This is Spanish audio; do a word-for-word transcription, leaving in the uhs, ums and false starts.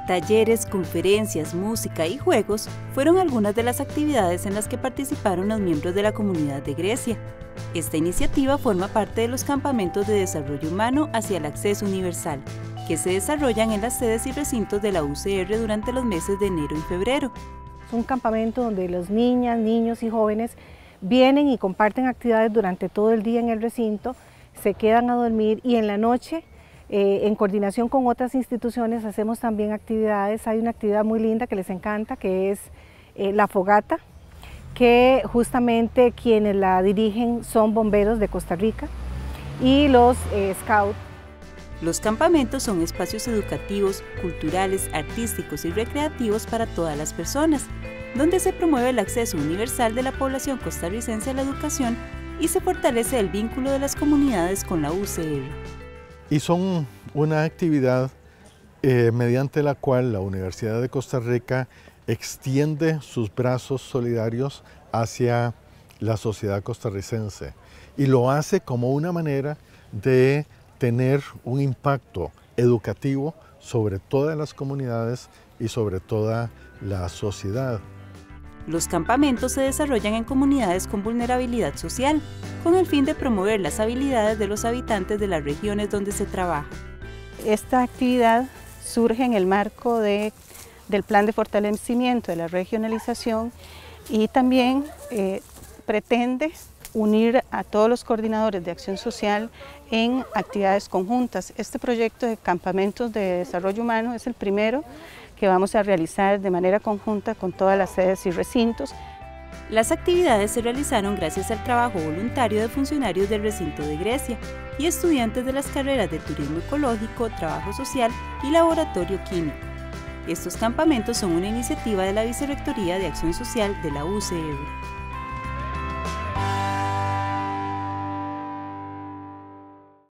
Talleres, conferencias, música y juegos fueron algunas de las actividades en las que participaron los miembros de la comunidad de Grecia. Esta iniciativa forma parte de los campamentos de desarrollo humano hacia el acceso universal, que se desarrollan en las sedes y recintos de la U C R durante los meses de enero y febrero. Es un campamento donde las niñas, niños y jóvenes vienen y comparten actividades durante todo el día en el recinto, se quedan a dormir y en la noche, eh, en coordinación con otras instituciones, hacemos también actividades. Hay una actividad muy linda que les encanta, que es eh, la fogata, que justamente quienes la dirigen son bomberos de Costa Rica y los eh, scouts. Los campamentos son espacios educativos, culturales, artísticos y recreativos para todas las personas, donde se promueve el acceso universal de la población costarricense a la educación y se fortalece el vínculo de las comunidades con la U C R. Y son una actividad eh, mediante la cual la Universidad de Costa Rica extiende sus brazos solidarios hacia la sociedad costarricense y lo hace como una manera de tener un impacto educativo sobre todas las comunidades y sobre toda la sociedad. Los campamentos se desarrollan en comunidades con vulnerabilidad social, con el fin de promover las habilidades de los habitantes de las regiones donde se trabaja. Esta actividad surge en el marco de, del Plan de Fortalecimiento de la Regionalización y también eh, pretende unir a todos los coordinadores de acción social en actividades conjuntas. Este proyecto de campamentos de desarrollo humano es el primero que vamos a realizar de manera conjunta con todas las sedes y recintos. Las actividades se realizaron gracias al trabajo voluntario de funcionarios del recinto de Grecia y estudiantes de las carreras de Turismo Ecológico, Trabajo Social y Laboratorio Químico. Estos campamentos son una iniciativa de la Vicerrectoría de Acción Social de la U C R.